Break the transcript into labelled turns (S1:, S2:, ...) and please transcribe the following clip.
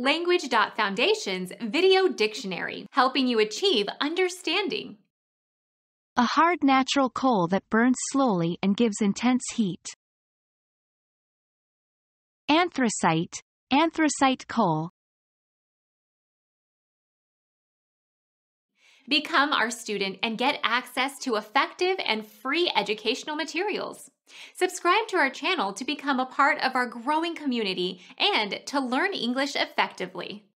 S1: Language.Foundation's Video Dictionary, helping you achieve understanding.
S2: A hard natural coal that burns slowly and gives intense heat. Anthracite, anthracite coal.
S1: Become our student and get access to effective and free educational materials. Subscribe to our channel to become a part of our growing community and to learn English effectively.